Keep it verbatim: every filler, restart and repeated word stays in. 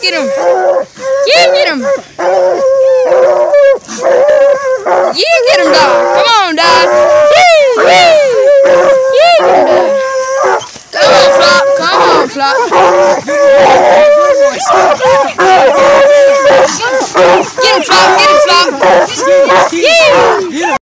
Get him. Yeah, get him. Yeah, get him, dog. Come on, dog. Yeah, yeah. Yeah, get him, dog. Come on, Flop. Come on, Flop. Get him, Flop. Get him, Flop. Yeah.